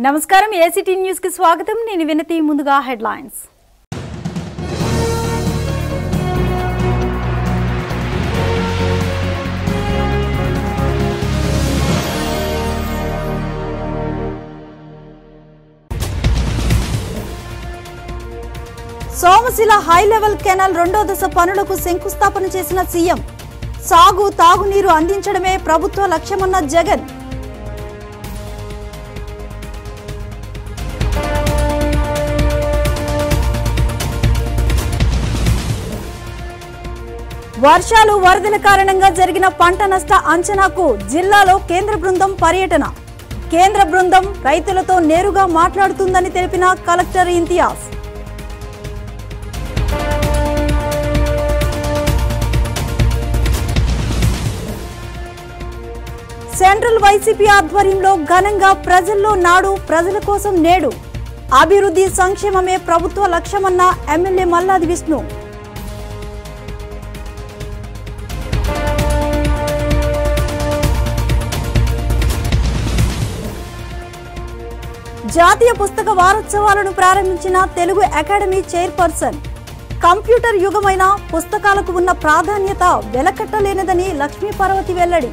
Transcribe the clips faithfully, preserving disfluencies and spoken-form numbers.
నమస్కారం ACT news కి స్వాగతం నేను వినతి ముందుగా headlines Somasila high level canal రెండో దశ పనులకు శంకుస్థాపన చేసిన సీఎం సాగు తాగునీరు అందించడమే ప్రభుత్వ లక్ష్యమన్న జగన్ వర్షాలు వరదల కారణంగా జరిగిన పంట నష్ట అంచనాకు జిల్లాలో కేంద్ర బృందం పర్యటన కేంద్ర బృందం రైతులతో నేరుగా మాట్లాడుతుందని తెలిపిన కలెక్టర్ ఇంతియాజ్ సెంట్రల్ వైసీపీ ఆధ్వర్యంలో ఘనంగా ప్రజల్లో నాడు ప్రజల కోసం నేడు అభివృద్ధి సంక్షేమమే ప్రభుత్వ లక్ష్యమన్న ఎమ్మెల్యే మల్లాది విష్ణు జాతీయ పుస్తక వారోత్సవాలను ప్రారంభించిన తెలుగు అకాడమీ చైర్పర్సన్ కంప్యూటర్ యుగమైన పుస్తకాలకు ఉన్న ప్రాధాన్యత వెలకట్టలేనిదని లక్ష్మీ పార్వతి వెల్లడి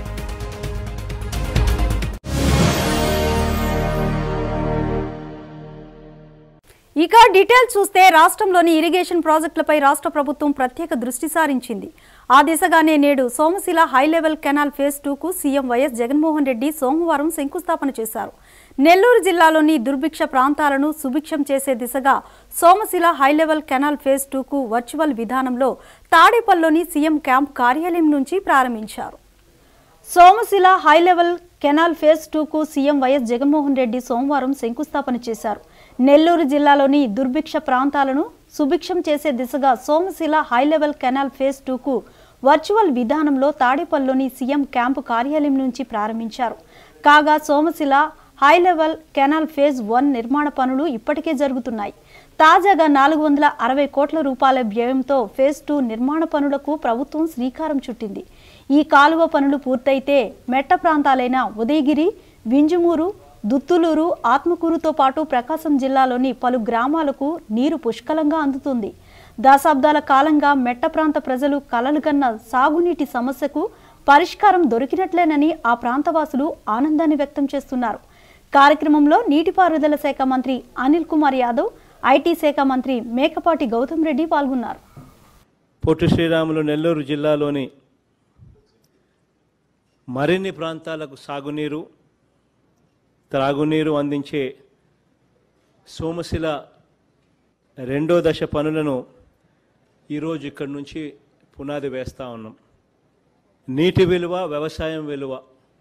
ఇక డీటెయిల్స్ చూస్తే రాష్ట్రంలోని ఇరిగేషన్ ప్రాజెక్టులపై రాష్ట్ర ప్రభుత్వం ప్రత్యేక దృష్టి సారించింది. ఆ దిశగానే నేడు Somasila high level canal phase two కు సీఎం వైఎస్ జగన్మోహన్ రెడ్డి సోమవారం శంకుస్థాపన చేశారు. నెల్లూరు జిల్లాలోని దుర్భిక్ష ప్రాంతాలను సుభిక్షం చేసే దిశగా Somasila high level canal phase two కు వర్చువల్ విధానంలో తాడేపల్లిలోని సీఎం క్యాంప్ కార్యాలయం నుంచి ప్రారంభించారు. Somasila high level canal phase two కు సీఎం వైఎస్ జగన్మోహన్ రెడ్డి సోమవారం శంకుస్థాపన చేశారు. నెల్లూరు జిల్లాలోని దుర్భిక్ష ప్రాంతాలను సుభిక్షం చేసే దిశగా Somasila high level canal phase two కు వర్చువల్ విధానంలో తాడేపల్లిలోని సీఎం క్యాంపు కార్యాలయం నుంచి ప్రారంభించారు. కాగా Somasila high level canal phase one నిర్మాణ పనులు ఇప్పటికే జరుగుతున్నాయి. తాజాగా నాలుగు వందల అరవై కోట్ల రూపాయల వ్యయంతో ఫేజ్ టూ నిర్మాణ పనులకు ప్రభుత్వం శ్రీకారం చుట్టింది. ఈ కాలువ పనులు పూర్తయితే మెట్ట ప్రాంతాలైన ఉదయగిరి, వింజమూరు, దుత్తులూరు, ఆత్మకూరుతో పాటు ప్రకాశం జిల్లాలోని పలు గ్రామాలకు నీరు పుష్కలంగా అందుతుంది. దశాబ్దాల కాలంగా మెట్ట ప్రాంత ప్రజలు కలలుగన్న సాగునీటి సమస్యకు పరిష్కారం దొరికినట్లేనని ఆ ప్రాంతవాసులు ఆనందాన్ని వ్యక్తం చేస్తున్నారు. కార్యక్రమంలో నీటిపారుదల శాఖ మంత్రి అనిల్ కుమార్ యాదవ్, ఐటీ శాఖ మంత్రి మేకపాటి గౌతమ్ రెడ్డి పాల్గొన్నారు. పొట్టి శ్రీరాములు నెల్లూరు జిల్లాలోని మరిన్ని ప్రాంతాలకు సాగునీరు, త్రాగునీరు అందించే సోమశిల రెండో దశ పనులను ఈరోజు ఇక్కడి నుంచి పునాది వేస్తూ ఉన్నాం. నీటి విలువ, వ్యవసాయం విలువ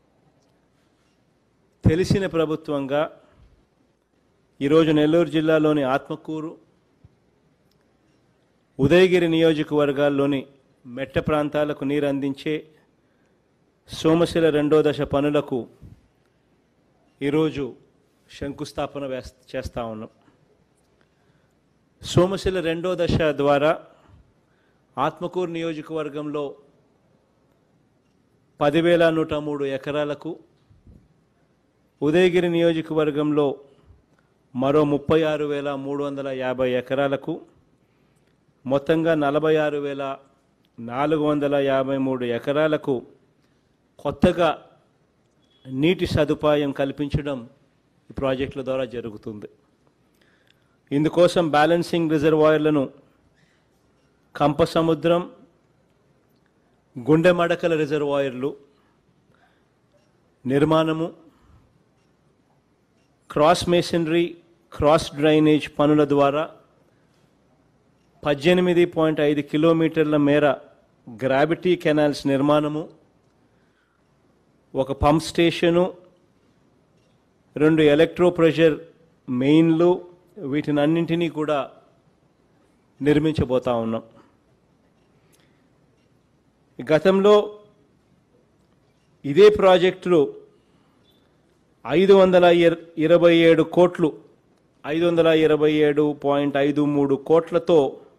తెలిసిన ప్రభుత్వంగా ఈరోజు నెల్లూరు జిల్లాలోని ఆత్మకూరు, ఉదయగిరి నియోజకవర్గాల్లోని మెట్ట ప్రాంతాలకు నీరు అందించే సోమశిల రెండో దశ పనులకు ఈరోజు శంకుస్థాపన వేస్ చేస్తూ ఉన్నాం. సోమశిల రెండో దశ ద్వారా ఆత్మకూరు నియోజకవర్గంలో పదివేల నూట మూడు ఎకరాలకు, ఉదయగిరి నియోజకవర్గంలో మరో ముప్పై ఆరు వేల మూడు వందల యాభై ఎకరాలకు, మొత్తంగా నలభై ఆరు వేల నాలుగు వందల యాభై మూడు ఎకరాలకు కొత్తగా నీటి సదుపాయం కల్పించడం ఈ ప్రాజెక్టుల ద్వారా జరుగుతుంది. ఇందుకోసం బ్యాలెన్సింగ్ రిజర్వాయర్లను కంపసముద్రం, గుండె మడకల రిజర్వాయర్లు నిర్మాణము, క్రాస్ మేసనరీ, క్రాస్ డ్రైనేజ్ పనుల ద్వారా పద్దెనిమిది పాయింట్ ఐదు కిలోమీటర్ల మేర గ్రావిటీ కెనాల్స్ నిర్మాణము, ఒక పంప్ స్టేషను, రెండు ఎలక్ట్రో ప్రెషర్ మెయిన్లు, వీటిని అన్నింటినీ కూడా నిర్మించబోతా ఉన్నాం. గతంలో ఇదే ప్రాజెక్టులు ఐదు వందల ఇరవై ఏడు కోట్లు ఐదు వందల ఇరవై ఏడు పాయింట్ ఐదు మూడు కోట్లతో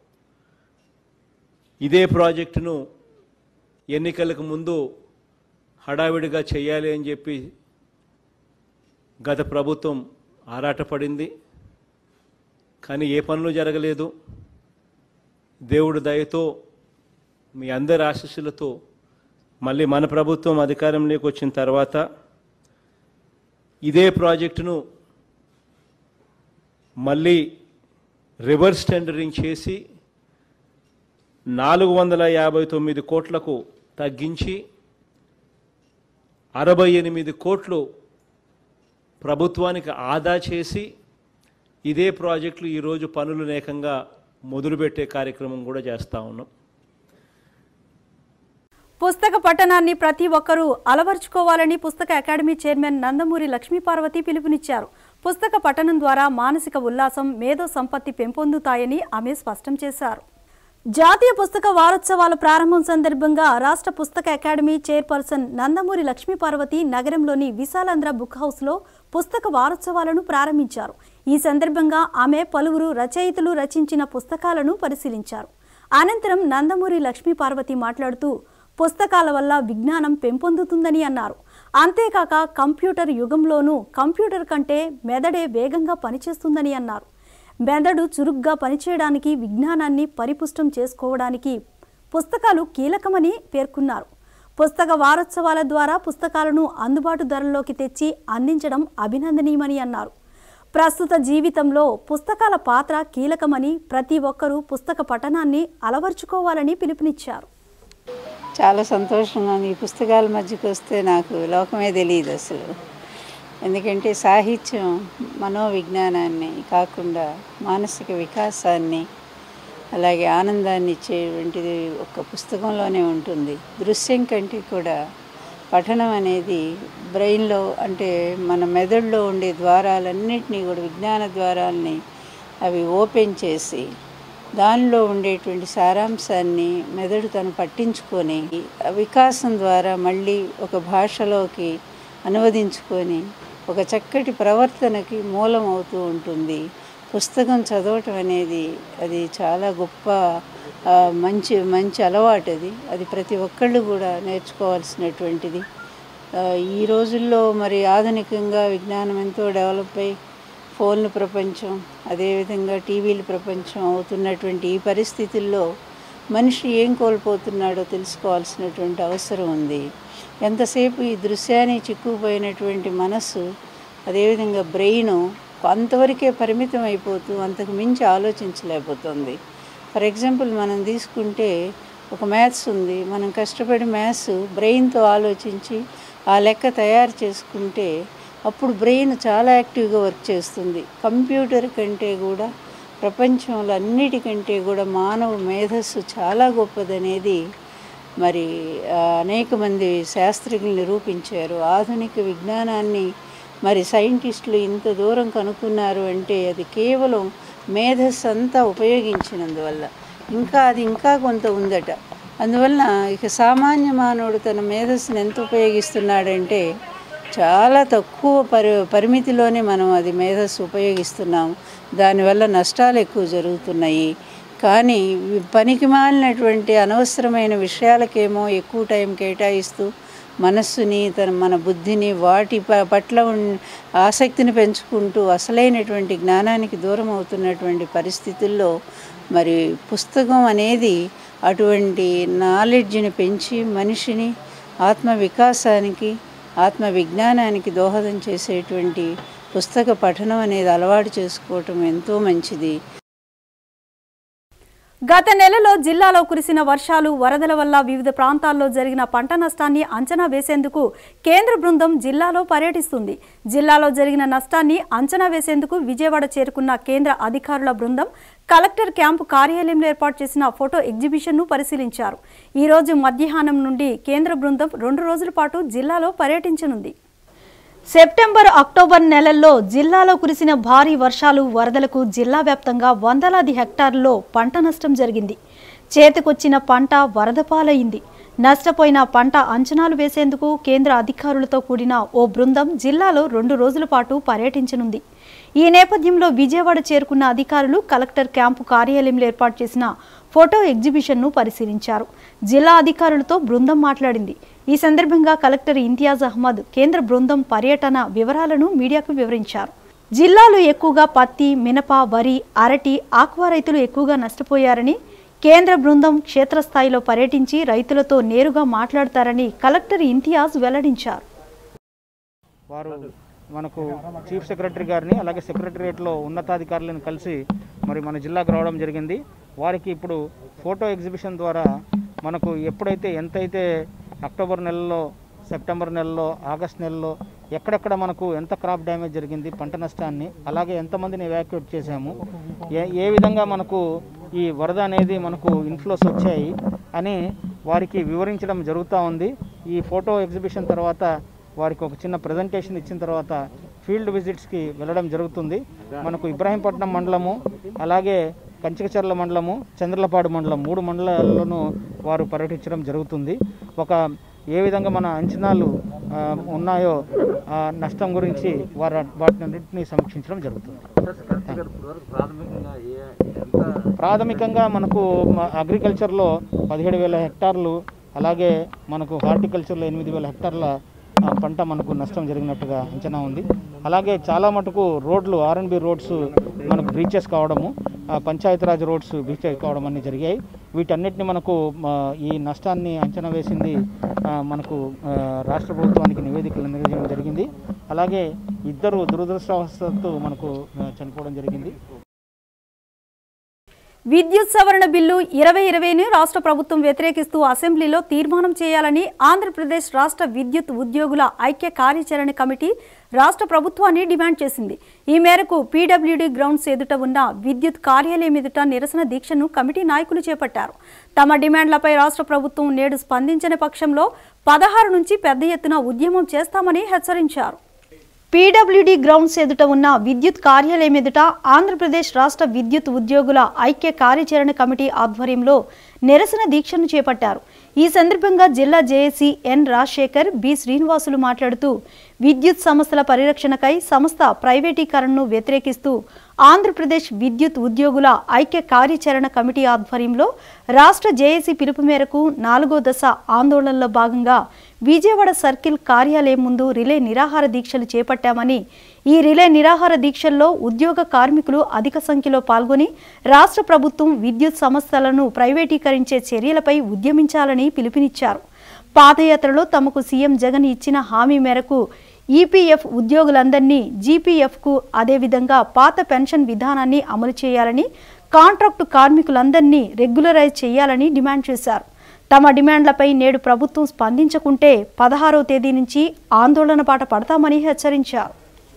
ఇదే ప్రాజెక్టును ఎన్నికలకు ముందు హడావిడిగా చేయాలి అని చెప్పి గత ప్రభుత్వం ఆరాటపడింది, కానీ ఏ పనులు జరగలేదు. దేవుడి దయతో మీ అందరి ఆశీస్సులతో మళ్ళీ మన ప్రభుత్వం అధికారంలోకి వచ్చిన తర్వాత ఇదే ప్రాజెక్టును మళ్ళీ రివర్స్ టెండరింగ్ చేసి నాలుగు వందల యాభై తొమ్మిది కోట్లకు తగ్గించి అరవై ఎనిమిది కోట్లు ప్రభుత్వానికి ఆదా చేసి ఇదే ప్రాజెక్టులు ఈరోజు పనులు నేకంగా మొదలుపెట్టే కార్యక్రమం కూడా చేస్తూ ఉన్నాం. పుస్తక పఠనాన్ని ప్రతి ఒక్కరూ అలవర్చుకోవాలని పుస్తక అకాడమీ చైర్మన్ నందమూరి లక్ష్మీపార్వతి పిలుపునిచ్చారు. పుస్తక పఠనం ద్వారా మానసిక ఉల్లాసం, మేధో సంపత్తి పెంపొందుతాయని ఆమె స్పష్టం చేశారు. జాతీయ పుస్తక వారోత్సవాల ప్రారంభం సందర్భంగా రాష్ట్ర పుస్తక అకాడమీ చైర్పర్సన్ నందమూరి లక్ష్మీపార్వతి నగరంలోని విశాలాంధ్ర బుక్ హౌస్లో పుస్తక వారోత్సవాలను ప్రారంభించారు. ఈ సందర్భంగా ఆమె పలువురు రచయితలు రచించిన పుస్తకాలను పరిశీలించారు. అనంతరం నందమూరి లక్ష్మీపార్వతి మాట్లాడుతూ పుస్తకాల వల్ల విజ్ఞానం పెంపొందుతుందని అన్నారు. అంతేకాక కంప్యూటర్ యుగంలోనూ కంప్యూటర్ కంటే మెదడే వేగంగా పనిచేస్తుందని అన్నారు. మెదడు చురుగ్గా పనిచేయడానికి, విజ్ఞానాన్ని పరిపుష్టం చేసుకోవడానికి పుస్తకాలు కీలకమని పేర్కొన్నారు. పుస్తక వారోత్సవాల ద్వారా పుస్తకాలను అందుబాటు ధరల్లోకి తెచ్చి అందించడం అభినందనీయమని అన్నారు. ప్రస్తుత జీవితంలో పుస్తకాల పాత్ర కీలకమని, ప్రతి ఒక్కరూ పుస్తక పఠనాన్ని అలవర్చుకోవాలని పిలుపునిచ్చారు. చాలా సంతోషంగా ఈ పుస్తకాల మధ్యకి వస్తే నాకు లోకమే తెలియదు అసలు. ఎందుకంటే సాహిత్యం మనోవిజ్ఞానాన్ని కాకుండా మానసిక వికాసాన్ని, అలాగే ఆనందాన్ని ఇచ్చేటువంటిది ఒక పుస్తకంలోనే ఉంటుంది. దృశ్యం కంటే కూడా పఠనం అనేది బ్రెయిన్లో, అంటే మన మెదడులో ఉండే ద్వారాలన్నింటినీ కూడా, విజ్ఞాన ద్వారాలని అవి ఓపెన్ చేసి దానిలో ఉండేటువంటి సారాంశాన్ని మెదడు తను పట్టించుకొని వికాసం ద్వారా మళ్ళీ ఒక భాషలోకి అనువదించుకొని ఒక చక్కటి ప్రవర్తనకి మూలం అవుతూ ఉంటుంది. పుస్తకం చదవటం అనేది అది చాలా గొప్ప మంచి మంచి అలవాటు. అది అది ప్రతి ఒక్కళ్ళు కూడా నేర్చుకోవాల్సినటువంటిది. ఈ రోజుల్లో మరి ఆధునికంగా విజ్ఞానం ఎంతో డెవలప్ అయ్యి ఫోన్ల ప్రపంచం, అదేవిధంగా టీవీల ప్రపంచం అవుతున్నటువంటి ఈ పరిస్థితుల్లో మనిషి ఏం కోల్పోతున్నాడో తెలుసుకోవాల్సినటువంటి అవసరం ఉంది. ఎంతసేపు ఈ దృశ్యాన్ని చిక్కుపోయినటువంటి మనస్సు, అదేవిధంగా బ్రెయిన్ అంతవరకే పరిమితం అయిపోతూ అంతకు మించి ఆలోచించలేకపోతుంది. ఫర్ ఎగ్జాంపుల్ మనం తీసుకుంటే ఒక మ్యాథ్స్ ఉంది. మనం కష్టపడి మ్యాథ్స్ బ్రెయిన్తో ఆలోచించి ఆ లెక్క తయారు చేసుకుంటే అప్పుడు బ్రెయిన్ చాలా యాక్టివ్గా వర్క్ చేస్తుంది. కంప్యూటర్ కంటే కూడా, ప్రపంచంలో అన్నిటికంటే కూడా మానవ మేధస్సు చాలా గొప్పదనేది మరి అనేక మంది శాస్త్రజ్ఞులు నిరూపించారు. ఆధునిక విజ్ఞానాన్ని మరి సైంటిస్టులు ఇంత దూరం కనుక్కున్నారు అంటే అది కేవలం మేధస్సు అంతా ఉపయోగించినందువల్ల. ఇంకా అది ఇంకా కొంత ఉందట. అందువలన ఇక సామాన్య మానవుడు తన మేధస్సును ఎంత ఉపయోగిస్తున్నాడంటే చాలా తక్కువ పరి పరిమితిలోనే మనం అది మేధస్సు ఉపయోగిస్తున్నాము. దానివల్ల నష్టాలు ఎక్కువ జరుగుతున్నాయి. కానీ పనికి మాలినటువంటి అనవసరమైన విషయాలకేమో ఎక్కువ టైం కేటాయిస్తూ మనస్సుని, తన మన బుద్ధిని వాటి పట్ల ఆసక్తిని పెంచుకుంటూ అసలైనటువంటి జ్ఞానానికి దూరం అవుతున్నటువంటి పరిస్థితుల్లో మరి పుస్తకం అనేది అటువంటి నాలెడ్జ్ని పెంచి మనిషిని ఆత్మ వికాసానికి, ఆత్మ విజ్ఞానానికి దోహదం చేసేటువంటి పుస్తక పఠనం అనేది అలవాటు చేసుకోవటం ఎంతో మంచిది. గత నెలలో జిల్లాలో కురిసిన వర్షాలు, వరదల వల్ల వివిధ ప్రాంతాల్లో జరిగిన పంట నష్టాన్ని అంచనా వేసేందుకు కేంద్ర బృందం జిల్లాలో పర్యటిస్తుంది. జిల్లాలో జరిగిన నష్టాన్ని అంచనా వేసేందుకు విజయవాడ చేరుకున్న కేంద్ర అధికారుల బృందం కలెక్టర్ క్యాంపు కార్యాలయంలో ఏర్పాటు చేసిన ఫోటో ఎగ్జిబిషన్ను పరిశీలించారు. ఈ రోజు మధ్యాహ్నం నుండి కేంద్ర బృందం రెండు రోజుల పాటు జిల్లాలో పర్యటించనుంది. సెప్టెంబర్, అక్టోబర్ నెలల్లో జిల్లాలో కురిసిన భారీ వర్షాలు, వరదలకు జిల్లా వ్యాప్తంగా వందలాది హెక్టార్లలో పంట నష్టం జరిగింది. చేతికొచ్చిన పంట వరద పాలైంది. నష్టపోయిన పంట అంచనాలు వేసేందుకు కేంద్ర అధికారులతో కూడిన ఓ బృందం జిల్లాలో రెండు రోజుల పాటు పర్యటించనుంది. ఈ నేపథ్యంలో విజయవాడ చేరుకున్న అధికారులు కలెక్టర్ క్యాంపు కార్యాలయంలో ఏర్పాటు చేసిన ఫోటో ఎగ్జిబిషన్ను పరిశీలించారు. జిల్లా అధికారులతో బృందం మాట్లాడింది. ఈ సందర్భంగా కలెక్టర్ ఇంతియాజ్ అహ్మద్ కేంద్ర బృందం పర్యటన వివరాలను మీడియాకు వివరించారు. జిల్లాలో ఎక్కువగా పత్తి, మినప, వరి, అరటి, ఆక్వా రైతులు ఎక్కువగా నష్టపోయారని, కేంద్ర బృందం క్షేత్రస్థాయిలో పర్యటించి రైతులతో నేరుగా మాట్లాడతారని కలెక్టర్ ఇంతియాజ్ వెల్లడించారు. వారు మనకు చీఫ్ సెక్రటరీ గారిని అలాగే సెక్రటరియట్లో ఉన్నతాధికారులను కలిసి మరి మన జిల్లాకు రావడం జరిగింది. వారికి ఇప్పుడు ఫోటో ఎగ్జిబిషన్ ద్వారా మనకు ఎప్పుడైతే ఎంతైతే అక్టోబర్ నెలలో, సెప్టెంబర్ నెలలో, ఆగస్ట్ నెలలో ఎక్కడెక్కడ మనకు ఎంత క్రాప్ డ్యామేజ్ జరిగింది, పంట నష్టాన్ని, అలాగే ఎంతమందిని ఎవాక్యుయేట్ చేశాము, ఏ ఏ విధంగా మనకు ఈ వరద అనేది మనకు ఇన్ఫ్లోస్ వచ్చాయి అని వారికి వివరించడం జరుగుతూ ఉంది. ఈ ఫోటో ఎగ్జిబిషన్ తర్వాత వారికి ఒక చిన్న ప్రజెంటేషన్ ఇచ్చిన తర్వాత ఫీల్డ్ విజిట్స్కి వెళ్ళడం జరుగుతుంది. మనకు ఇబ్రాహీంపట్నం మండలము, అలాగే కంచికచర్ల మండలము, చంద్రలపాడు మండలం మూడు మండలాల్లోనూ వారు పర్యటించడం జరుగుతుంది. ఒక ఏ విధంగా మన అంచనాలు ఉన్నాయో ఆ నష్టం గురించి వారు వాటినన్నింటినీ సమీక్షించడం జరుగుతుంది. ప్రాథమికంగా మనకు అగ్రికల్చర్లో పదిహేడు వేల హెక్టార్లు, అలాగే మనకు హార్టికల్చర్లో ఎనిమిది వేల హెక్టార్ల పంట మనకు నష్టం జరిగినట్టుగా అంచనా ఉంది. అలాగే చాలా మటుకు రోడ్లు, ఆర్ఎన్బి రోడ్స్ మనకు బ్రీచెస్ కావడము, పంచాయతీరాజ్ రోడ్స్ బ్రీచెస్ కావడం అన్నీ జరిగాయి. వీటన్నిటిని మనకు ఈ నష్టాన్ని అంచనా వేసింది మనకు రాష్ట్ర ప్రభుత్వానికి నివేదికలు అందజేయడం జరిగింది. అలాగే ఇద్దరు దురదృష్టవశాత్తు మనకు చనిపోవడం జరిగింది. విద్యుత్ సవరణ బిల్లు ఇరవై ఇరవైని రాష్ట్ర ప్రభుత్వం వ్యతిరేకిస్తూ అసెంబ్లీలో తీర్మానం చేయాలని ఆంధ్రప్రదేశ్ రాష్ట్ర విద్యుత్ ఉద్యోగుల ఐక్య కార్యాచరణ కమిటీ రాష్ట్ర ప్రభుత్వాన్ని డిమాండ్ చేసింది. ఈ మేరకు పీడబ్ల్యూడీ గ్రౌండ్స్ ఎదుట ఉన్న విద్యుత్ కార్యాలయం ఎదుట నిరసన దీక్షను కమిటీ నాయకులు చేపట్టారు. తమ డిమాండ్లపై రాష్ట్ర ప్రభుత్వం నేడు స్పందించని పక్షంలో పదహారు నుంచి పెద్ద ఎత్తున ఉద్యమం చేస్తామని హెచ్చరించారు. పీడబ్ల్యూడీ గ్రౌండ్స్ ఎదుట ఉన్న విద్యుత్ కార్యాలయం ఎదుట ఆంధ్రప్రదేశ్ రాష్ట్ర విద్యుత్ ఉద్యోగుల ఐక్య కార్యాచరణ కమిటీ ఆధ్వర్యంలో నిరసన దీక్షను చేపట్టారు. ఈ సందర్భంగా జిల్లా JAC N Rajasekhar, B Srinivasulu మాట్లాడుతూ విద్యుత్ సంస్థల పరిరక్షణకై సంస్థ ప్రైవేటీకరణను వ్యతిరేకిస్తూ ఆంధ్రప్రదేశ్ విద్యుత్ ఉద్యోగుల ఐక్య కార్యాచరణ కమిటీ ఆధ్వర్యంలో రాష్ట్ర జేఏసీ పిలుపు మేరకు నాలుగో దశ ఆందోళనలో భాగంగా విజయవాడ సర్కిల్ కార్యాలయం ముందు రిలే నిరాహార దీక్షలు చేపట్టామని, ఈ రిలే నిరాహార దీక్షల్లో ఉద్యోగ కార్మికులు అధిక సంఖ్యలో పాల్గొని రాష్ట్ర ప్రభుత్వం విద్యుత్ సంస్థలను ప్రైవేటీకరించే చర్యలపై ఉద్యమించాలని పిలుపునిచ్చారు. పాదయాత్రలో తమకు సీఎం జగన్ ఇచ్చిన హామీ మేరకు ఈపీఎఫ్ ఉద్యోగులందరినీ జీపీఎఫ్కు, అదేవిధంగా పాత పెన్షన్ విధానాన్ని అమలు చేయాలని, కాంట్రాక్టు కార్మికులందరినీ రెగ్యులరైజ్ చేయాలని డిమాండ్ చేశారు. తమ డిమాండ్లపై నేడు ప్రభుత్వం స్పందించకుంటే పదహారవ తేదీ నుంచి ఆందోళన బాట పడతామని హెచ్చరించారు.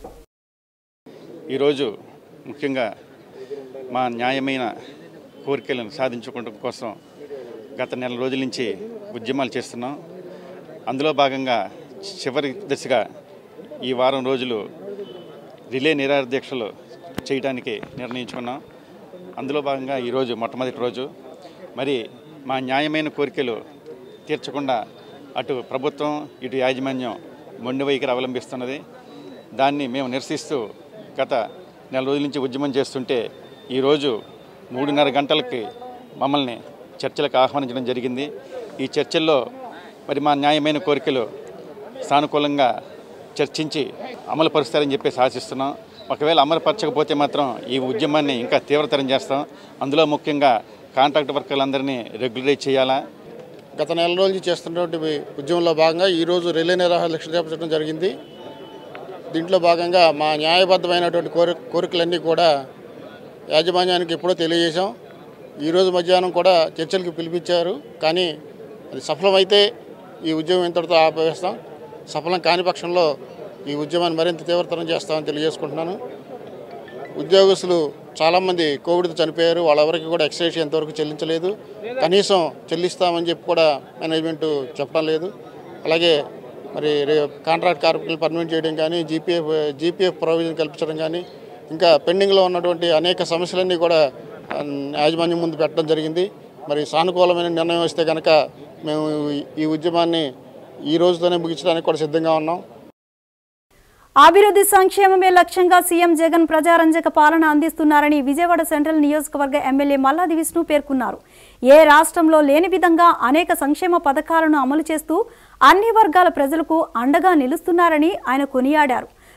ఈరోజు ముఖ్యంగా మా న్యాయమైన కోరికలను సాధించుకోవడం కోసం గత నెల రోజుల నుంచి ఉద్యమాలు చేస్తున్నాం. అందులో భాగంగా చివరి దశగా ఈ వారం రోజులు రిలే నిరాహార దీక్షలు చేయడానికి నిర్ణయించుకున్నాం. అందులో భాగంగా ఈరోజు మొట్టమొదటి రోజు. మరి మా న్యాయమైన కోరికలు తీర్చకుండా అటు ప్రభుత్వం, ఇటు యాజమాన్యం మొండి వైఖరి అవలంబిస్తున్నది. దాన్ని మేము నిరసిస్తూ గత నెల రోజుల నుంచి ఉద్యమం చేస్తుంటే ఈరోజు మూడున్నర గంటలకి మమ్మల్ని చర్చలకు ఆహ్వానించడం జరిగింది. ఈ చర్చల్లో మరి మా న్యాయమైన కోరికలు సానుకూలంగా చర్చించి అమలు పరుస్తారని చెప్పేసి ఆశిస్తున్నాం. ఒకవేళ అమలుపరచకపోతే మాత్రం ఈ ఉద్యమాన్ని ఇంకా తీవ్రతరం చేస్తాం. అందులో ముఖ్యంగా కాంట్రాక్ట్ వర్కర్లందరినీ రెగ్యులరైజ్ చేయాలా. గత నెల రోజులు చేస్తున్నటువంటి ఉద్యమంలో భాగంగా ఈరోజు రిలే నిరాహార దీక్ష చేపట్టడం జరిగింది. దీంట్లో భాగంగా మా న్యాయబద్ధమైనటువంటి కోరి కోరికలన్నీ కూడా యాజమాన్యానికి ఎప్పుడో తెలియజేశాం. ఈరోజు మధ్యాహ్నం కూడా చర్చలకు పిలిపించారు. కానీ అది సఫలమైతే ఈ ఉద్యమం ఇంతటితో ఆపేస్తాం. సఫలం కాని పక్షంలో ఈ ఉద్యమాన్ని మరింత తీవ్రతరం చేస్తామని తెలియజేసుకుంటున్నాను. ఉద్యోగస్తులు చాలామంది కోవిడ్తో చనిపోయారు. వాళ్ళెవరికి కూడా ఎక్సైజ్ ఎంతవరకు చెల్లించలేదు. కనీసం చెల్లిస్తామని చెప్పి కూడా మేనేజ్మెంట్ చెప్పడం లేదు. అలాగే మరి కాంట్రాక్ట్ కార్మికులు పర్మనెంట్ చేయడం కానీ, జీపీఎఫ్ జీపీఎఫ్ ప్రొవిజన్ కల్పించడం కానీ, ఇంకా పెండింగ్లో ఉన్నటువంటి అనేక సమస్యలన్నీ కూడా యాజమాన్యం ముందు పెట్టడం జరిగింది. మరి సానుకూలమైన నిర్ణయం వస్తే కనుక మేము ఈ ఉద్యమాన్ని ఈ రోజుతోనే ముగించడానికి కూడా సిద్ధంగా ఉన్నాం. అభివృద్ధి సంక్షేమమే లక్ష్యంగా సీఎం జగన్ ప్రజారంజక పాలన అందిస్తున్నారని విజయవాడ సెంట్రల్ నియోజకవర్గ ఎమ్మెల్యే మల్లాది విష్ణు పేర్కొన్నారు. ఏ రాష్ట్రంలో లేని విధంగా అనేక సంక్షేమ పథకాలను అమలు చేస్తూ అన్ని వర్గాల ప్రజలకు అండగా నిలుస్తున్నారని ఆయన కొనియాడారు.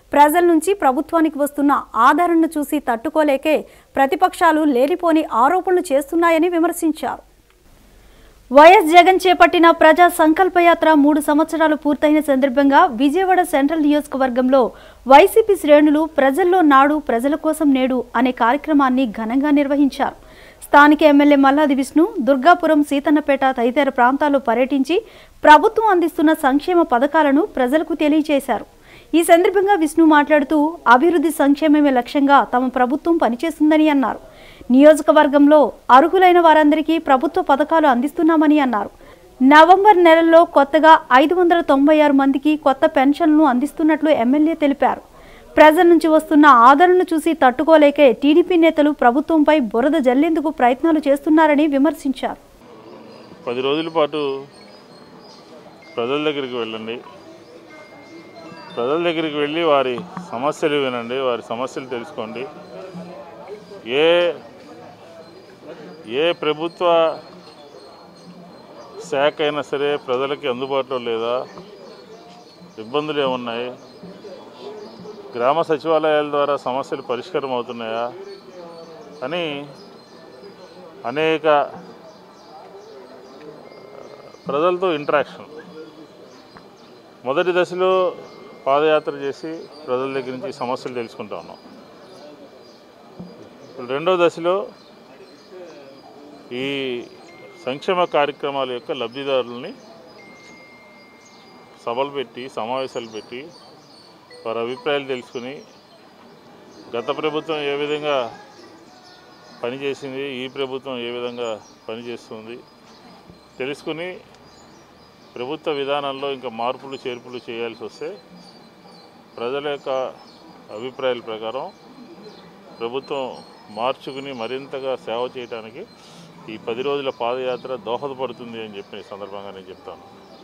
ప్రజల నుంచి ప్రభుత్వానికి వస్తున్న ఆదరణను చూసి తట్టుకోలేకే ప్రతిపక్షాలు లేనిపోని ఆరోపణలు చేస్తున్నాయని విమర్శించారు. వైఎస్ జగన్ చేపట్టిన ప్రజా సంకల్పయాత్ర మూడు సంవత్సరాలు పూర్తయిన సందర్భంగా విజయవాడ సెంట్రల్ నియోజకవర్గంలో వైసీపీ శ్రేణులు ప్రజల్లో నాడు ప్రజల కోసం నేడు అనే కార్యక్రమాన్ని ఘనంగా నిర్వహించారు. స్థానిక ఎమ్మెల్యే మల్లాది విష్ణు దుర్గాపురం, సీతన్నపేట తదితర ప్రాంతాల్లో పర్యటించి ప్రభుత్వం అందిస్తున్న సంక్షేమ పథకాలను ప్రజలకు తెలియజేశారు. ఈ సందర్భంగా విష్ణు మాట్లాడుతూ అభివృద్ధి సంక్షేమమే లక్ష్యంగా తమ ప్రభుత్వం పనిచేస్తుందని అన్నారు. నియోజకవర్గంలో అర్హులైన వారందరికీ ప్రభుత్వ పథకాలు అందిస్తున్నామని అన్నారు. నవంబర్ నెలలో కొత్తగా ఐదు వందల తొంభై ఆరు మందికి కొత్త పెన్షన్లను అందిస్తున్నట్లు ఎమ్మెల్యే తెలిపారు. ప్రజల నుంచి వస్తున్న ఆదరణను చూసి తట్టుకోలేకే టీడీపీ నేతలు ప్రభుత్వంపై బురద జల్లేందుకు ప్రయత్నాలు చేస్తున్నారని విమర్శించారు. పది రోజుల పాటు ప్రజల దగ్గరికి వెళ్ళండి, ప్రజల దగ్గరికి వెళ్ళి వారి సమస్యలు వినండి, వారి సమస్యలు తెలుసుకోండి. ఏ ఏ ప్రభుత్వ శాఖ అయినా సరే ప్రజలకి అందుబాటులో లేదా, ఇబ్బందులు ఏమున్నాయి, గ్రామ సచివాలయాల ద్వారా సమస్యలు పరిష్కారం అవుతున్నాయా అని అనేక ప్రజలతో ఇంటరాక్షన్. మొదటి దశలో పాదయాత్ర చేసి ప్రజల దగ్గర నుంచి సమస్యలు తెలుసుకుంటా ఉన్నాం. రెండో దశలో ఈ సంక్షేమ కార్యక్రమాల యొక్క లబ్ధిదారులని సభలు పెట్టి సమావేశాలు పెట్టి వారి అభిప్రాయాలు తెలుసుకుని గత ప్రభుత్వం ఏ విధంగా పనిచేసింది, ఈ ప్రభుత్వం ఏ విధంగా పనిచేస్తుంది తెలుసుకుని ప్రభుత్వ విధానంలో ఇంకా మార్పులు చేర్పులు చేయాల్సి వస్తే ప్రజల యొక్క అభిప్రాయాల ప్రకారం ప్రభుత్వం మార్చుకుని మరింతగా సేవ చేయడానికి ఈ పది రోజుల పాదయాత్ర దోహదపడుతుంది అని చెప్పి ఈ సందర్భంగా నేను చెప్తాను.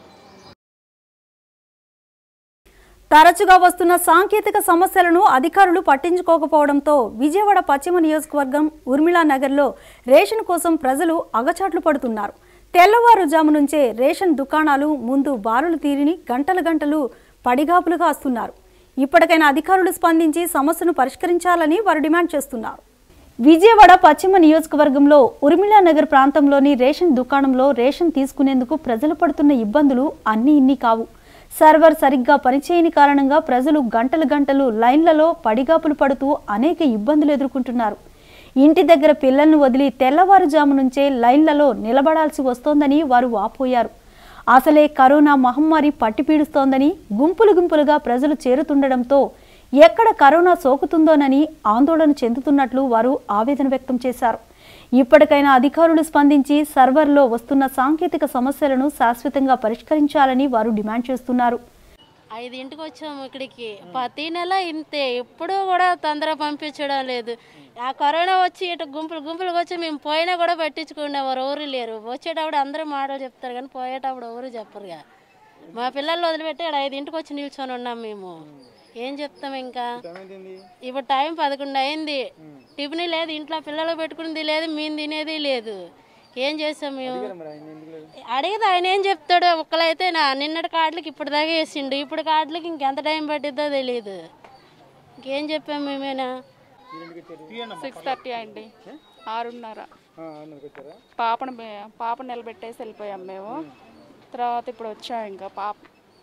తరచుగా వస్తున్న సాంకేతిక సమస్యలను అధికారులు పట్టించుకోకపోవడంతో విజయవాడ పశ్చిమ నియోజకవర్గం ఉర్మిళా నగర్లో రేషన్ కోసం ప్రజలు అగచాట్లు పడుతున్నారు. తెల్లవారుజాము నుంచే రేషన్ దుకాణాలు ముందు బారులు తీరిని గంటల గంటలు పడిగాపులుగా వస్తున్నారు. ఇప్పటికైనా అధికారులు స్పందించి సమస్యను పరిష్కరించాలని వారు డిమాండ్ చేస్తున్నారు. విజయవాడ పశ్చిమ నియోజకవర్గంలో ఉర్మిళా నగర్ ప్రాంతంలోని రేషన్ దుకాణంలో రేషన్ తీసుకునేందుకు ప్రజలు పడుతున్న ఇబ్బందులు అన్నీ ఇన్ని కావు. సర్వర్ సరిగ్గా పనిచేయని కారణంగా ప్రజలు గంటలు గంటలు లైన్లలో పడిగాపులు పడుతూ అనేక ఇబ్బందులు ఎదుర్కొంటున్నారు. ఇంటి దగ్గర పిల్లలను వదిలి తెల్లవారుజాము నుంచే లైన్లలో నిలబడాల్సి వస్తోందని వారు వాపోయారు. అసలే కరోనా మహమ్మారి పట్టిపీడుస్తోందని గుంపులు గుంపులుగా ప్రజలు చేరుతుండడంతో ఎక్కడ కరోనా సోకుతుందోనని ఆందోళన చెందుతున్నట్లు వారు ఆవేదన వ్యక్తం చేశారు. ఇప్పటికైనా అధికారులు స్పందించి సర్వర్లో వస్తున్న సాంకేతిక సమస్యలను శాశ్వతంగా పరిష్కరించాలని వారు డిమాండ్ చేస్తున్నారు. ఐదింటికి వచ్చాము ఇక్కడికి, ప్రతి నెల ఇంతే, ఎప్పుడూ కూడా తొందర పంపించడం లేదు. ఆ కరోనా వచ్చి ఇటు గుంపులు గుంపులకు వచ్చి మేము పోయినా కూడా పట్టించుకునేవారు ఎవరు లేరు. వచ్చేటప్పుడు అందరూ మాటలు చెప్తారు కానీ పోయేటప్పుడు ఎవరు చెప్పరుగా. మా పిల్లలు వదిలిపెట్టి ఇక్కడ ఐదింటికి వచ్చి నిల్చొని ఉన్నాం. మేము ఏం చెప్తాం ఇంకా. ఇప్పుడు టైం పదకొండు అయింది, టిఫిన్ లేదు, ఇంట్లో పిల్లలు పెట్టుకునేది లేదు, మేము తినేది లేదు. ఏం చేస్తాం మేము? అడిగితే ఆయన ఏం చెప్తాడు, ఒక్కలైతే నా నిన్నటి కార్డులకి ఇప్పుడు దాకా వేసిండు, ఇప్పుడు కార్డులకి ఇంకెంత టైం పట్టిద్దో తెలియదు. ఇంకేం చెప్పాము మేమేనా? సిక్స్ థర్టీ అండి, ఆరున్నర. పాపను పాప నిలబెట్టేసి వెళ్ళిపోయాం మేము. తర్వాత ఇప్పుడు వచ్చాం ఇంకా పాప.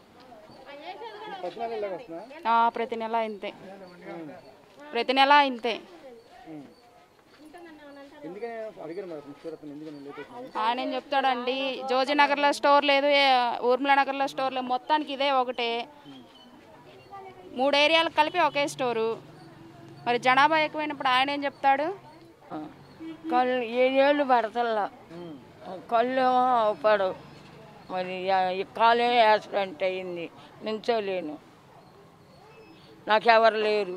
ప్రతి నెల ఇంతే, ప్రతి నెల ఇంతే. ఆయన ఏం చెప్తాడండి, జోజీనగర్లో స్టోర్ లేదు, ఊర్మిళా నగర్లో స్టోర్ లేదు, మొత్తానికి ఇదే ఒకటే, మూడు ఏరియాలకు కలిపి ఒకే స్టోరు. మరి జనాభా ఎక్కువైనప్పుడు ఆయన ఏం చెప్తాడు? కళ్ళు ఏళ్ళు పడతల్లా, కళ్ళు పడవు. మరి కాలు యాక్సిడెంట్ అయింది, నించోలేను, నాకెవరు లేరు.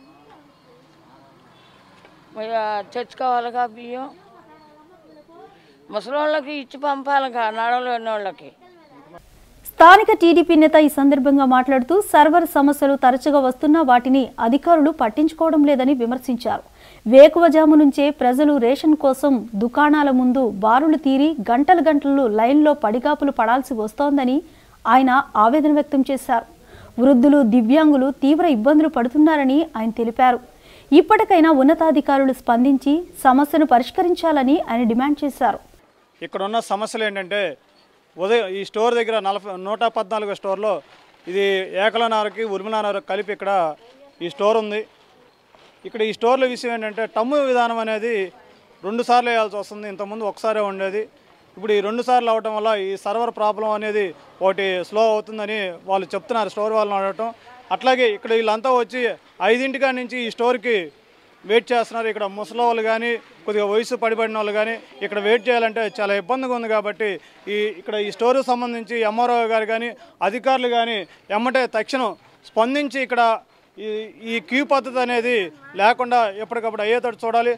మరి తెచ్చుకోవాలిగా బియ్యం, ముసలోళ్ళకి ఇచ్చి పంపాలిగా నడవలేని వాళ్ళకి. స్థానిక టీడీపీ నేత ఈ సందర్భంగా మాట్లాడుతూ సర్వర్ సమస్యలు తరచుగా వస్తున్నా వాటిని అధికారులు పట్టించుకోవడం లేదని విమర్శించారు. వేకువజాము నుంచే ప్రజలు రేషన్ కోసం దుకాణాల ముందు బారులు తీరి గంటలు గంటలు లైన్లో పడిగాపులు పడాల్సి వస్తోందని ఆయన ఆవేదన వ్యక్తం చేశారు. వృద్ధులు, దివ్యాంగులు తీవ్ర ఇబ్బందులు పడుతున్నారని ఆయన తెలిపారు. ఇప్పటికైనా ఉన్నతాధికారులు స్పందించి సమస్యను పరిష్కరించాలని ఆయన డిమాండ్ చేశారు. ఇక్కడ ఉన్న సమస్యలు ఏంటంటే ఉదయం ఈ స్టోర్ దగ్గర నలభై నూట పద్నాలుగో స్టోర్లో ఇది ఏకలనారకి ఉర్మిలానారకు కలిపి ఇక్కడ ఈ స్టోర్ ఉంది. ఇక్కడ ఈ స్టోర్ల విషయం ఏంటంటే టమ్ము విధానం అనేది రెండు సార్లు వేయాల్సి వస్తుంది. ఇంతకుముందు ఒకసారే ఉండేది. ఇప్పుడు ఈ రెండు సార్లు అవ్వటం వల్ల ఈ సర్వర్ ప్రాబ్లం అనేది ఒకటి స్లో అవుతుందని వాళ్ళు చెప్తున్నారు, స్టోర్ వాళ్ళని అడగటం. అట్లాగే ఇక్కడ వీళ్ళంతా వచ్చి ఐదింటికా నుంచి ఈ స్టోర్కి వెయిట్ చేస్తున్నారు. ఇక్కడ ముసలి వాళ్ళు కానీ కొద్దిగా వయసు పడిపడిన వాళ్ళు కానీ ఇక్కడ వెయిట్ చేయాలంటే చాలా ఇబ్బందిగా ఉంది. కాబట్టి ఈ ఇక్కడ ఈ స్టోర్కి సంబంధించి ఎంఆర్ఓ గారు కానీ అధికారులు కానీ ఎమ్మటే తక్షణం స్పందించి ఇక్కడ ఈ ఈ క్యూ పద్ధతి అనేది లేకుండా ఎప్పటికప్పుడు అయ్యేటట్టు చూడాలి.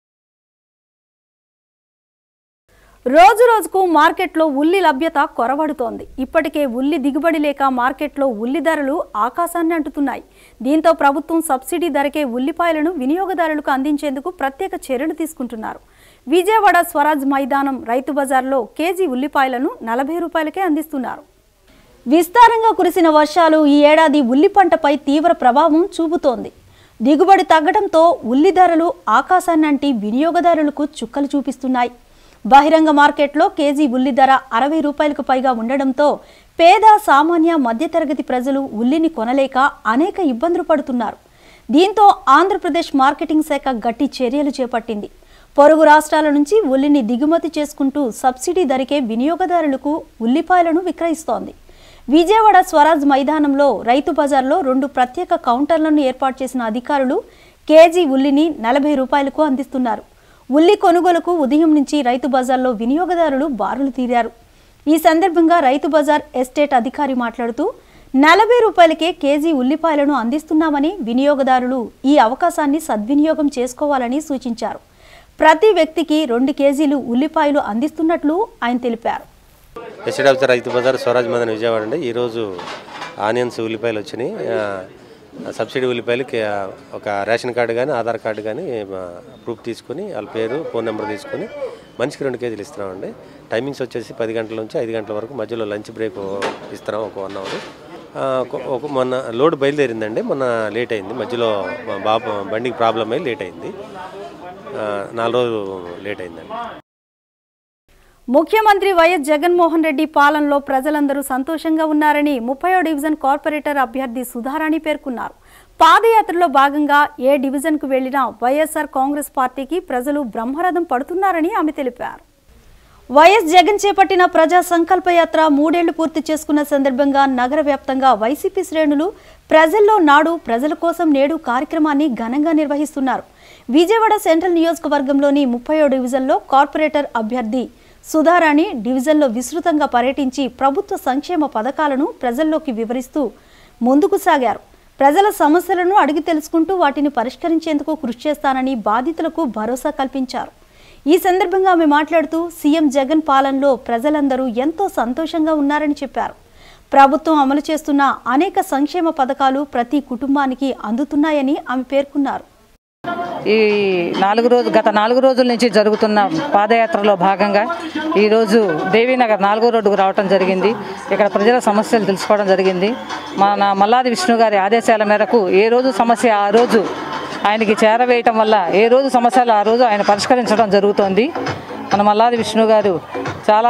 రోజు రోజుకు మార్కెట్లో ఉల్లి లభ్యత కొరవడుతోంది. ఇప్పటికే ఉల్లి దిగుబడి లేక మార్కెట్లో ఉల్లి ధరలు ఆకాశాన్ని అంటుతున్నాయి. దీంతో ప్రభుత్వం సబ్సిడీ ధరకే ఉల్లిపాయలను వినియోగదారులకు అందించేందుకు ప్రత్యేక చర్యలు తీసుకుంటున్నారు. విజయవాడ స్వరాజ్ మైదానం రైతు బజార్లో కేజీ ఉల్లిపాయలను నలభై రూపాయలకే అందిస్తున్నారు. విస్తారంగా కురిసిన వర్షాలు ఈ ఏడాది ఉల్లి పంటపై తీవ్ర ప్రభావం చూపుతోంది. దిగుబడి తగ్గడంతో ఉల్లి ధరలు ఆకాశాన్ని అంటి వినియోగదారులకు చుక్కలు చూపిస్తున్నాయి. బహిరంగ మార్కెట్లో కేజీ ఉల్లి ధర అరవై రూపాయలకు పైగా ఉండడంతో పేద, సామాన్య, మధ్యతరగతి ప్రజలు ఉల్లిని కొనలేక అనేక ఇబ్బందులు పడుతున్నారు. దీంతో ఆంధ్రప్రదేశ్ మార్కెటింగ్ శాఖ గట్టి చర్యలు చేపట్టింది. పొరుగు రాష్ట్రాల నుంచి ఉల్లిని దిగుమతి చేసుకుంటూ సబ్సిడీ ధరకే వినియోగదారులకు ఉల్లిపాయలను విక్రయిస్తోంది. విజయవాడ స్వరాజ్ మైదానంలో రైతు బజార్లో రెండు ప్రత్యేక కౌంటర్లను ఏర్పాటు చేసిన అధికారులు కేజీ ఉల్లిని నలభై రూపాయలకు అందిస్తున్నారు. ఉల్లి కొనుగోలుకు ఉదయం నుంచి రైతు బజార్లో వినియోగదారులు బారులు తీరారు. ఈ సందర్భంగా రైతు బజార్ ఎస్టేట్ అధికారి మాట్లాడుతూ నలభై రూపాయలకే కేజీ ఉల్లిపాయలను అందిస్తున్నామని, వినియోగదారులు ఈ అవకాశాన్ని సద్వినియోగం చేసుకోవాలని సూచించారు. ప్రతి వ్యక్తికి రెండు కేజీలు ఉల్లిపాయలు అందిస్తున్నట్లు ఆయన తెలిపారు. ఎస్టేట్ ఆఫీసర్ రైతు బజార్ స్వరాజ్ మదన్ విజయవాడ అండి. ఈరోజు ఆనియన్స్ ఉల్లిపాయలు వచ్చినాయి. సబ్సిడీ ఉల్లిపాయలు ఒక రేషన్ కార్డు కానీ ఆధార్ కార్డు కానీ ప్రూఫ్ తీసుకొని వాళ్ళ పేరు, ఫోన్ నెంబర్ తీసుకొని మనిషికి రెండు కేజీలు ఇస్తున్నామండి. టైమింగ్స్ వచ్చేసి పది గంటల నుంచి ఐదు గంటల వరకు, మధ్యలో లంచ్ బ్రేక్ ఇస్తున్నాం ఒక వన్ అవర్. ఒక మొన్న లోడ్ బయలుదేరిందండి, మొన్న లేట్ అయింది. మధ్యలో బాబు బండికి ప్రాబ్లం అయ్యి లేట్ అయింది, నాలుగు రోజులు లేట్ అయిందండి. ముఖ్యమంత్రి వైఎస్ జగన్మోహన్ రెడ్డి పాలనలో ప్రజలందరూ సంతోషంగా ఉన్నారని ముప్పైవ డివిజన్ కార్పొరేటర్ అభ్యర్థి సుధారాణి పేర్కొన్నారు. పాదయాత్రలో భాగంగా ఏ డివిజన్కు వెళ్లినా వైఎస్ఆర్ కాంగ్రెస్ పార్టీకి ప్రజలు బ్రహ్మరథం పడుతున్నారని ఆమె తెలిపారు. వైఎస్ జగన్ చేపట్టిన ప్రజా సంకల్ప యాత్ర మూడేళ్లు పూర్తి చేసుకున్న సందర్భంగా నగర వ్యాప్తంగా వైసీపీ శ్రేణులు ప్రజల్లో నాడు ప్రజల కోసం నేడు కార్యక్రమాన్ని ఘనంగా నిర్వహిస్తున్నారు. విజయవాడ సెంట్రల్ నియోజకవర్గంలోని ముప్పైవ డివిజన్లో కార్పొరేటర్ అభ్యర్థి సుధారాణి డివిజన్లో విస్తృతంగా పర్యటించి ప్రభుత్వ సంక్షేమ పథకాలను ప్రజల్లోకి వివరిస్తూ ముందుకు సాగారు. ప్రజల సమస్యలను అడిగి తెలుసుకుంటూ వాటిని పరిష్కరించేందుకు కృషి చేస్తానని బాధితులకు భరోసా కల్పించారు. ఈ సందర్భంగా ఆమె మాట్లాడుతూ సీఎం జగన్ పాలనలో ప్రజలందరూ ఎంతో సంతోషంగా ఉన్నారని చెప్పారు. ప్రభుత్వం అమలు చేస్తున్న అనేక సంక్షేమ పథకాలు ప్రతి కుటుంబానికి అందుతున్నాయని ఆమె పేర్కొన్నారు. ఈ నాలుగు రోజు గత నాలుగు రోజుల నుంచి జరుగుతున్న పాదయాత్రలో భాగంగా ఈరోజు దేవీనగర్ నాలుగో రోడ్డుకు రావడం జరిగింది. ఇక్కడ ప్రజల సమస్యలు తెలుసుకోవడం జరిగింది. మన మల్లాది విష్ణు గారి ఆదేశాల మేరకు ఏ రోజు సమస్య ఆ రోజు ఆయనకి చేరవేయటం వల్ల ఏ రోజు సమస్యలు ఆ రోజు ఆయన పరిష్కరించడం జరుగుతోంది. మన మల్లాది విష్ణు గారు చాలా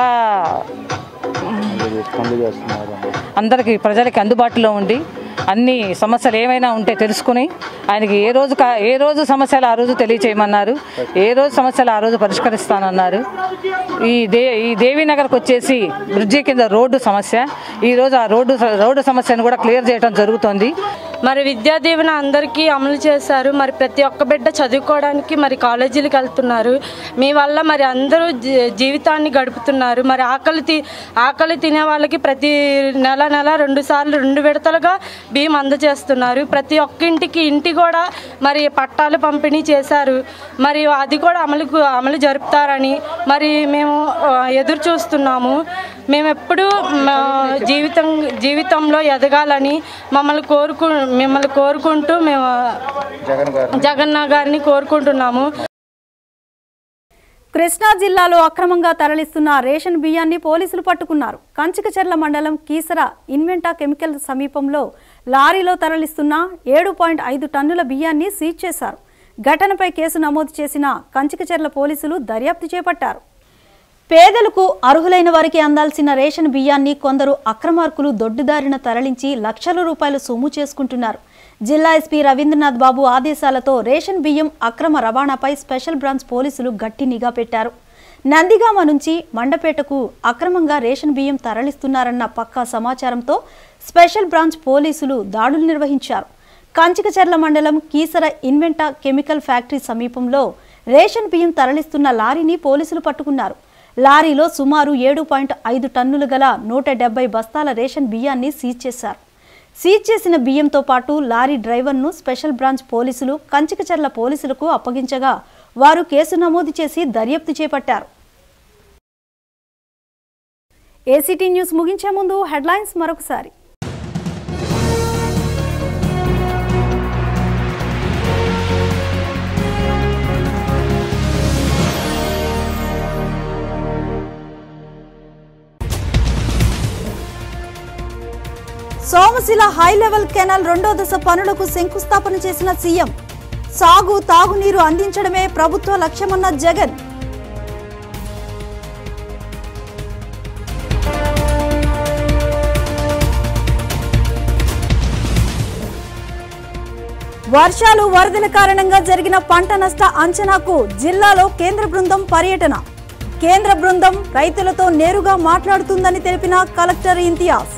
అందరికీ ప్రజలకి అందుబాటులో ఉండి అన్ని సమస్యలు ఏమైనా ఉంటే తెలుసుకుని ఆయనకి ఏ రోజు ఏ రోజు సమస్యలు ఆ రోజు తెలియచేయమన్నారు, ఏ రోజు సమస్యలు ఆ రోజు పరిష్కరిస్తానన్నారు. ఈ దే ఈ దేవీనగర్కి వచ్చేసి బ్రిడ్జి కింద రోడ్డు సమస్య, ఈరోజు ఆ రోడ్డు రోడ్డు సమస్యను కూడా క్లియర్ చేయడం జరుగుతుంది. మరి విద్యా దీవెన అందరికీ అమలు చేశారు. మరి ప్రతి ఒక్క బిడ్డ చదువుకోవడానికి మరి కాలేజీలకు వెళ్తున్నారు. మీ వల్ల మరి అందరూ జీవితాన్ని గడుపుతున్నారు. మరి ఆకలి తి ఆకలి తినే వాళ్ళకి ప్రతి నెల నెల రెండు సార్లు రెండు విడతలుగా బియ్యం అందజేస్తున్నారు. ప్రతి ఒక్క ఇంటికి ఇంటి కూడా మరి పట్టాలు పంపిణీ చేశారు. మరి అది కూడా అమలు అమలు జరుపుతారని మరి మేము ఎదురు చూస్తున్నాము. మేము ఎప్పుడూ జీవితం జీవితంలో ఎదగాలని మమ్మల్ని కోరుకు మిమ్మల్ని కోరుకుంటూ మేము జగన్ గారిని కోరుకుంటున్నాము. కృష్ణా జిల్లాలో అక్రమంగా తరలిస్తున్న రేషన్ బియ్యాన్ని పోలీసులు పట్టుకున్నారు. కంచికచర్ల మండలం కీసర ఇన్వెంటా కెమికల్ సమీపంలో లారీలో తరలిస్తున్న ఏడు పాయింట్ ఐదు టన్నుల బియ్యాన్ని సీజ్ చేశారు. ఘటనపై కేసు నమోదు చేసిన కంచికచర్ల పోలీసులు దర్యాప్తు చేపట్టారు. పేదలకు అర్హులైన వారికి అందాల్సిన రేషన్ బియ్యాన్ని కొందరు అక్రమార్కులు దొడ్డిదారిన తరలించి లక్షల రూపాయలు సొమ్ము చేసుకుంటున్నారు. జిల్లా ఎస్పీ రవీంద్రనాథ్ బాబు ఆదేశాలతో రేషన్ బియ్యం అక్రమ రవాణాపై స్పెషల్ బ్రాంచ్ పోలీసులు గట్టి నిఘా పెట్టారు. నందిగామ నుంచి మండపేటకు అక్రమంగా రేషన్ బియ్యం తరలిస్తున్నారన్న పక్కా సమాచారంతో స్పెషల్ బ్రాంచ్ పోలీసులు దాడులు నిర్వహించారు. కంచికచర్ల మండలం కీసర ఇన్వెంటా కెమికల్ ఫ్యాక్టరీ సమీపంలో రేషన్ బియ్యం తరలిస్తున్న లారీని పోలీసులు పట్టుకున్నారు. లారీలో సుమారు ఏడు పాయింట్ ఐదు టన్నులు గల నూట డెబ్బై బస్తాల రేషన్ బియ్యాన్ని సీజ్ చేశారు. సీజ్ చేసిన బియ్యంతో పాటు లారీ డ్రైవర్ను స్పెషల్ బ్రాంచ్ పోలీసులు కంచికచర్ల పోలీసులకు అప్పగించగా వారు కేసు నమోదు చేసి దర్యాప్తు చేపట్టారు. ఏసీటీ న్యూస్ ముగించే ముందు హెడ్లైన్స్ మరొకసారి. సోమశిల హై లెవెల్ కెనాల్ రెండో దశ పనులకు శంకుస్థాపన చేసిన సీఎం. సాగు తాగునీరు అందించడమే ప్రభుత్వ లక్ష్యమన్న జగన్. వర్షాలు వరదల కారణంగా జరిగిన పంట నష్ట అంచనాకు జిల్లాలో కేంద్ర బృందం పర్యటన. కేంద్ర బృందం రైతులతో నేరుగా మాట్లాడుతుందని తెలిపిన కలెక్టర్ ఇంతియాజ్.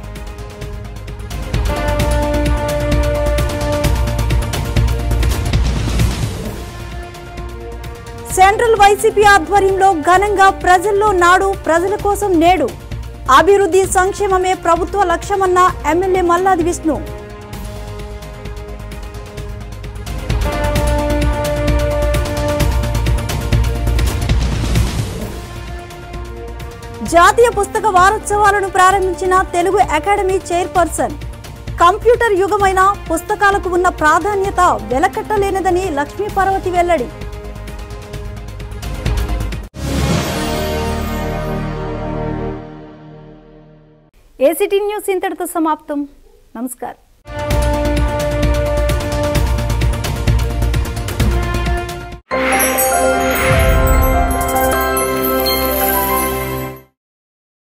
సెంట్రల్ వైసీపీ ఆధ్వర్యంలో ఘనంగా ప్రజల్లో నాడు ప్రజల కోసం నేడు అభివృద్ధి సంక్షేమమే ప్రభుత్వ లక్ష్యమన్న ఎమ్మెల్యే మల్లాది విష్ణు. జాతీయ పుస్తక వారోత్సవాలను ప్రారంభించిన తెలుగు అకాడమీ చైర్పర్సన్. కంప్యూటర్ యుగమైన పుస్తకాలకు ఉన్న ప్రాధాన్యత వెలకట్టలేనిదని లక్ష్మీ పార్వతి వెల్లడి. ఏసీటీ న్యూస్ ఇంతటితో సమాప్తం. నమస్కారం.